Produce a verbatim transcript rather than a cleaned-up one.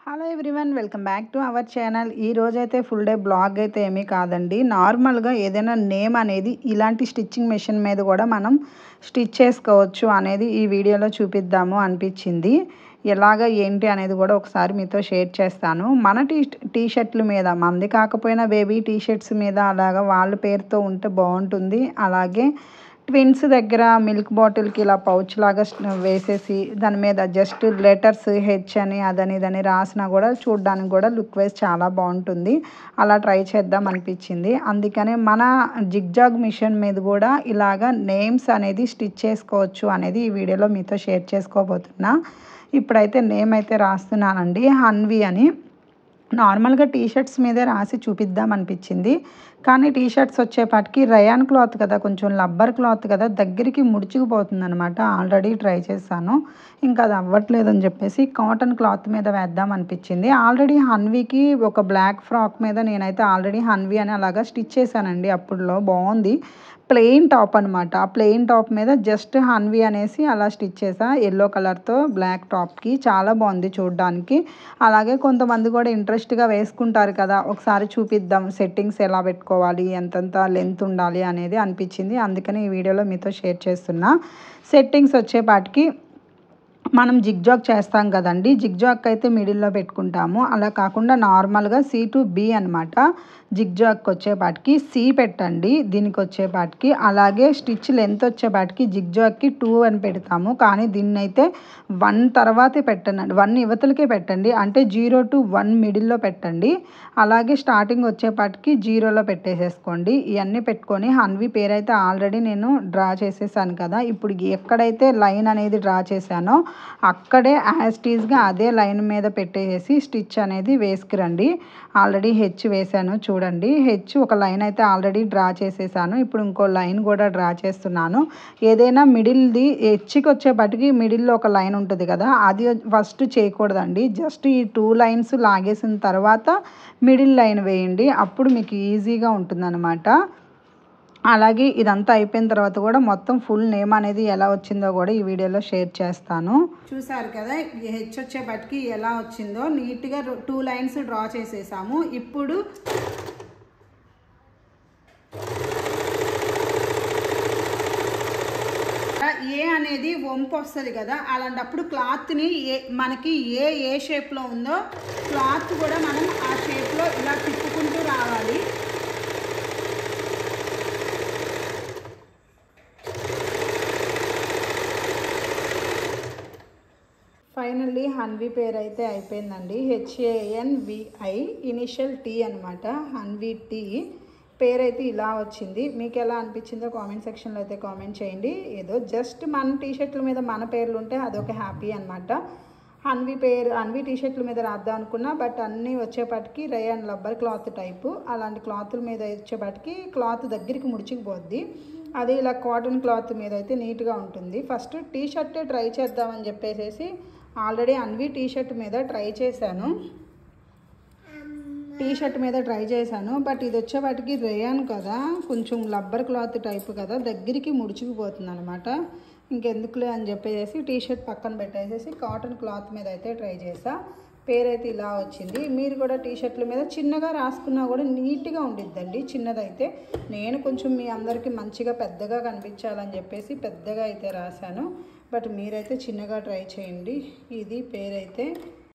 Hello everyone, welcome back to our channel. ఈ రోజైతే full day blog అయితే ఏమీ కాదండి. నార్మల్గా ఏదైనా నేమ్ అనేది ఇలాంటి స్టిచ్చింగ్ మెషిన్ మీద కూడా మనం స్టిచ్ చేసుకోవచ్చు అనేది ఈ వీడియోలో చూపిద్దాము అనిపించింది. ఎలాగ ఏంటి అనేది కూడా ఒకసారి మీతో షేర్ చేస్తాను. మన టీ టీ షర్ట్ల మీద, మంది కాకపోయినా బేబీ టీ షర్ట్స్ మీద అలాగా వాళ్ళ పేరుతో ఉంటే బాగుంటుంది. అలాగే ట్విన్స్ దగ్గర మిల్క్ బాటిల్కి ఇలా పౌచ్ లాగా వేసేసి దాని మీద జస్ట్ లెటర్స్ హెచ్ అని అదని ఇదని రాసినా కూడా చూడడానికి కూడా లుక్ వైజ్ చాలా బాగుంటుంది. అలా ట్రై చేద్దాం అనిపించింది. అందుకనే మన జిగ్జాగ్ మిషన్ మీద కూడా ఇలాగా నేమ్స్ అనేది స్టిచ్ చేసుకోవచ్చు అనేది ఈ వీడియోలో మీతో షేర్ చేసుకోబోతున్నా. ఇప్పుడైతే నేమ్ అయితే రాస్తున్నానండి, హన్వి అని. నార్మల్గా టీ షర్ట్స్ మీదే రాసి చూపిద్దాం అనిపించింది, కానీ టీ షర్ట్స్ వచ్చేపాటికి రయాన్ క్లాత్ కదా, కొంచెం రబ్బర్ క్లాత్ కదా, దగ్గరికి ముడుచుకుపోతుంది అనమాట. ఆల్రెడీ ట్రై చేశాను, ఇంకా అది అవ్వట్లేదని చెప్పేసి కాటన్ క్లాత్ మీద వేద్దాం అనిపించింది. ఆల్రెడీ హన్వీకి ఒక బ్లాక్ ఫ్రాక్ మీద నేనైతే ఆల్రెడీ హన్వీ అని అలాగా స్టిచ్ చేశానండి. అప్పుడులో బాగుంది, ప్లెయిన్ టాప్ అనమాట. ఆ ప్లెయిన్ టాప్ మీద జస్ట్ హన్వీ అనేసి అలా స్టిచ్ చేసా, ఎల్లో కలర్తో బ్లాక్ టాప్కి. చాలా బాగుంది చూడడానికి. అలాగే కొంతమంది కూడా ఇంట్రెస్ట్గా వేసుకుంటారు కదా, ఒకసారి చూపిద్దాం సెట్టింగ్స్ ఎలా పెట్టుకోవాలి, ఎంతెంత లెంత్ ఉండాలి అనేది అనిపించింది. అందుకని ఈ వీడియోలో మీతో షేర్ చేస్తున్నా. సెట్టింగ్స్ వచ్చేపాటికి మనం జిగ్జాగ్ చేస్తాం కదండి, జిగ్జాగ్ అయితే మిడిల్లో పెట్టుకుంటాము. అలా కాకుండా నార్మల్గా సి టు బి అనమాట. జిగ్జాగ్కి వచ్చేపాటికి సి పెట్టండి దీనికి వచ్చేపాటికి. అలాగే స్టిచ్ లెంత్ వచ్చేపాటికి జిగ్జాగ్కి టూ అని పెడతాము, కానీ దీన్ని అయితే వన్ తర్వాతే పెట్టండి, వన్ యువతలకే పెట్టండి. అంటే జీరో టు వన్ మిడిల్లో పెట్టండి. అలాగే స్టార్టింగ్ వచ్చేపాటికి జీరోలో పెట్టేసేసుకోండి. ఇవన్నీ పెట్టుకొని హన్వి పేరు అయితే ఆల్రెడీ నేను డ్రా చేసేసాను కదా. ఇప్పుడు ఎక్కడైతే లైన్ అనేది డ్రా చేశానో అక్కడే యాజ్ టీజ్గా అదే లైన్ మీద పెట్టేసి స్టిచ్ అనేది వేసుకురండి. ఆల్రెడీ హెచ్ వేసాను చూడండి. హెచ్ ఒక లైన్ అయితే ఆల్రెడీ డ్రా చేసేసాను. ఇప్పుడు ఇంకో లైన్ కూడా డ్రా చేస్తున్నాను. ఏదైనా మిడిల్ది హెచ్కి వచ్చేపటికి మిడిల్లో ఒక లైన్ ఉంటుంది కదా, అది ఫస్ట్ చేయకూడదండి. జస్ట్ ఈ టూ లైన్స్ లాగేసిన తర్వాత మిడిల్ లైన్ వేయండి, అప్పుడు మీకు ఈజీగా ఉంటుందన్నమాట. అలాగే ఇదంతా అయిపోయిన తర్వాత కూడా మొత్తం ఫుల్ నేమ్ అనేది ఎలా వచ్చిందో కూడా ఈ వీడియోలో షేర్ చేస్తాను. చూసారు కదా హెచ్ వచ్చేపటికి ఎలా వచ్చిందో, నీట్గా టూ లైన్స్ డ్రా చేసేసాము. ఇప్పుడు ఏ అనేది వంపు వస్తుంది కదా, అలాంటప్పుడు క్లాత్ని ఏ మనకి ఏ ఏ షేప్లో ఉందో క్లాత్ కూడా మనం ఆ షేప్లో ఇలా తిప్పుకుంటూ రావాలి. ఫైనల్లీ హన్వి పేరు అయితే అయిపోయిందండి. హెచ్ఏఎన్విఐ ఇనిషియల్ టీ అనమాట, హన్వి టీ పేరు అయితే ఇలా వచ్చింది. మీకు ఎలా అనిపించిందో కామెంట్ సెక్షన్లో అయితే కామెంట్ చేయండి. ఏదో జస్ట్ మన టీ షర్ట్ల మీద మన పేర్లు ఉంటే అదొక హ్యాపీ అనమాట. హన్వి పేరు హన్వి టీ షర్ట్ల మీద రాద్దాం అనుకున్నా, బట్ అన్నీ వచ్చేపాటికి రయాన్ రబ్బర్ క్లాత్ టైపు, అలాంటి క్లాతుల మీద వచ్చేపాటికి క్లాత్ దగ్గరికి ముడిచిపోద్ది. అది ఇలా కాటన్ క్లాత్ మీద అయితే నీట్గా ఉంటుంది. ఫస్ట్ టీ షర్టే ట్రై చేద్దామని చెప్పేసి ఆల్రెడీ హన్వి టీ షర్ట్ మీద ట్రై చేశాను టీ షర్ట్ మీద ట్రై చేశాను బట్ ఇది వచ్చేవాటికి రేయాన్ కదా, కొంచెం రబ్బర్ క్లాత్ టైపు కదా, దగ్గరికి ముడుచుకుపోతుంది అనమాట. ఇంకెందుకులే అని చెప్పేసి టీ షర్ట్ పక్కన పెట్టేసేసి కాటన్ క్లాత్ మీద అయితే ట్రై చేసా. పేరైతే ఇలా వచ్చింది. మీరు కూడా టీ షర్ట్ల మీద చిన్నగా రాసుకున్నా కూడా నీట్గా ఉండిద్దండి చిన్నదైతే. నేను కొంచెం మీ అందరికీ మంచిగా పెద్దగా కనిపించాలని చెప్పేసి పెద్దగా అయితే రాశాను, బట్ మీరైతే చిన్నగా ట్రై చేయండి. ఇది పేరైతే